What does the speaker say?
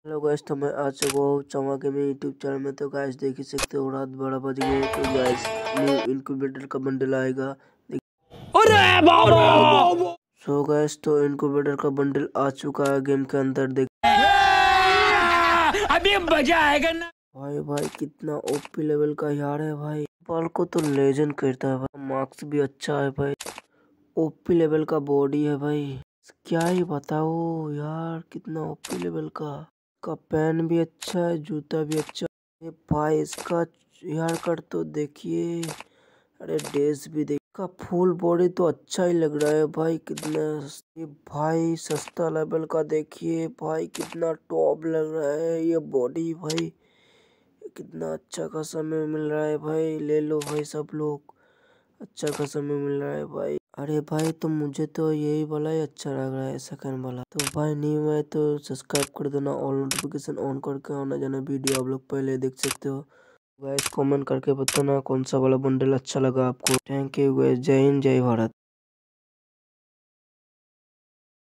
Hello guys, तो मैं आ चुका हूँ चमा गेमिंग यूट्यूब चैनल में। तो गाइस देख ही सकते हो रात 12 बज गए। तो गाइस न्यू इनक्यूबेटर का बंडल आएगा। अरे बाबा! सो गाइस तो इनक्यूबेटर का बंडल आ चुका है गेम के अंदर। देख अभी मजा आएगा ना भाई कितना ओपी लेवल का यार है भाई। बॉल को तो लेजेंड करता है भाई। मार्क्स भी अच्छा है भाई। ओपी लेवल का बॉडी है भाई। क्या ही बताओ यार, कितना ओपी लेवल का पैन भी अच्छा है, जूता भी अच्छा है भाई। इसका हेयर कट तो देखिए, अरे ड्रेस भी देख का फुल बॉडी तो अच्छा ही लग रहा है भाई। कितना ये भाई सस्ता लेवल का देखिए भाई, कितना टॉप लग रहा है ये बॉडी भाई। कितना अच्छा खासा में मिल रहा है भाई। ले लो भाई सब लोग, अच्छा खासा में मिल रहा है भाई। अरे भाई तो मुझे तो यही वाला ही अच्छा लग रहा है, सेकंड वाला। तो भाई न्यू है तो सब्सक्राइब कर देना, ऑल नोटिफिकेशन ऑन करके आना जाना वीडियो आप लोग पहले देख सकते हो। गाइस कमेंट करके बताना कौन सा वाला बंडल अच्छा लगा आपको। थैंक यू गाइस, जय हिंद जय भारत।